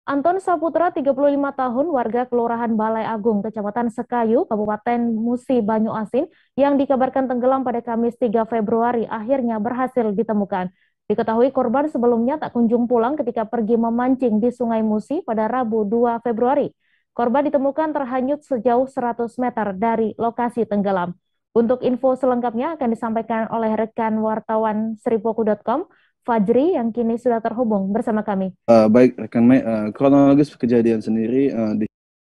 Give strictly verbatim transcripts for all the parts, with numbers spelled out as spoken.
Anton Saputra, tiga puluh lima tahun, warga Kelurahan Balai Agung, Kecamatan Sekayu, Kabupaten Musi Banyu Asin, yang dikabarkan tenggelam pada Kamis tiga Februari, akhirnya berhasil ditemukan. Diketahui korban sebelumnya tak kunjung pulang ketika pergi memancing di Sungai Musi pada Rabu dua Februari. Korban ditemukan terhanyut sejauh seratus meter dari lokasi tenggelam. Untuk info selengkapnya akan disampaikan oleh rekan wartawan seripoku titik com, Fajri, yang kini sudah terhubung bersama kami. Uh, baik, rekan Mei, uh, kronologis kejadian sendiri uh,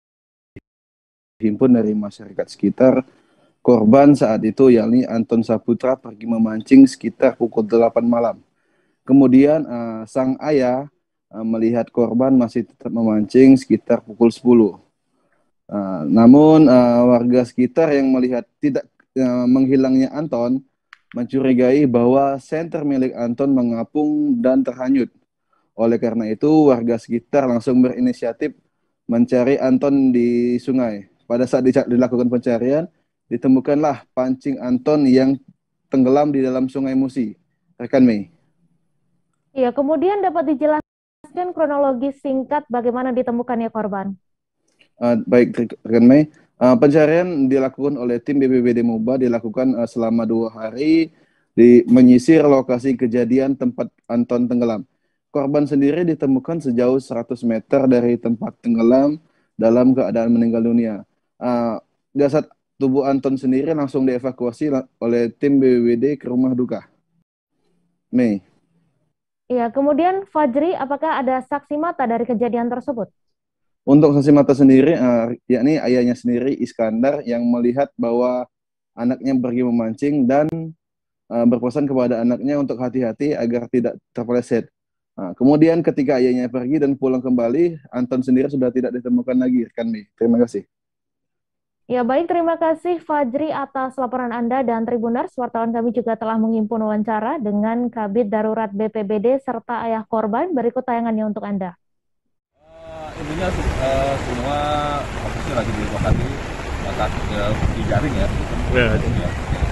dihimpun dari masyarakat sekitar. Korban saat itu yakni Anton Saputra pergi memancing sekitar pukul delapan malam. Kemudian uh, sang ayah uh, melihat korban masih tetap memancing sekitar pukul sepuluh. Uh, namun uh, warga sekitar yang melihat tidak uh, menghilangnya Anton mencurigai bahwa senter milik Anton mengapung dan terhanyut. Oleh karena itu, warga sekitar langsung berinisiatif mencari Anton di sungai. Pada saat dilakukan pencarian, ditemukanlah pancing Anton yang tenggelam di dalam Sungai Musi. Rekan Mei. Iya, kemudian dapat dijelaskan kronologis singkat bagaimana ditemukannya korban. Uh, baik, rekan Mei. Uh, pencarian dilakukan oleh tim B P B D Moba dilakukan uh, selama dua hari di menyisir lokasi kejadian tempat Anton tenggelam. Korban sendiri ditemukan sejauh seratus meter dari tempat tenggelam dalam keadaan meninggal dunia. Uh, jasad tubuh Anton sendiri langsung dievakuasi oleh tim B P B D ke rumah duka. Mei. Iya, kemudian Fajri, apakah ada saksi mata dari kejadian tersebut? Untuk saksi mata sendiri, uh, yakni ayahnya sendiri, Iskandar, yang melihat bahwa anaknya pergi memancing dan uh, berpesan kepada anaknya untuk hati-hati agar tidak terpeleset. Nah, kemudian ketika ayahnya pergi dan pulang kembali, Anton sendiri sudah tidak ditemukan lagi, rekan Mei. Terima kasih. Ya baik, terima kasih Fajri atas laporan Anda, dan Tribuners, wartawan kami juga telah menghimpun wawancara dengan Kabid Darurat B P B D serta ayah korban. Berikut tayangannya untuk Anda. Uh, intinya uh, semua fokusnya lagi di lokasi maka uh, di jaring ya. Ya. ya.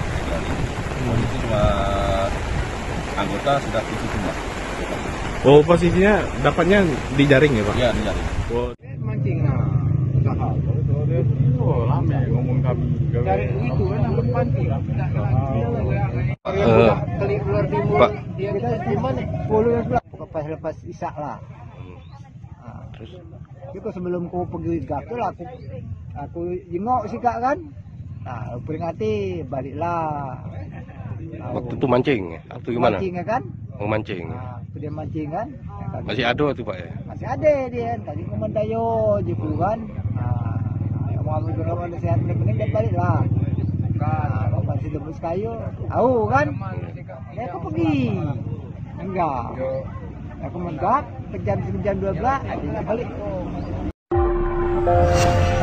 Polisi cuma anggota sudah fisik semua. Oh, posisinya dapatnya di jaring ya Pak? Iya, di jaring. Oh. Mancing lah. Oh, lama ngomong kami. Dari itu kan pancing. Uh, Kali keluar timur. Pak. Dia kita di mana? Puluh sebelah. Lepas lepas isak lah. Nah, terus itu sebelum ku pergi gatul aku aku jengok si kak kan. Nah, peringati baliklah. Nah, waktu itu mancing atau gimana? Mancing kan? Mau mancing. Nah, dia mancing kan? Ya, masih ada tuh Pak ya? Masih ada dia. Tadi komandayo jepul kan. Nah, mau ambil berapa sehat mending dan baliklah. Nah, bapak si tembus kayu, tahu kan? Dia aku pergi. Enggak. Aku menggap, jam jam dua belas, balik.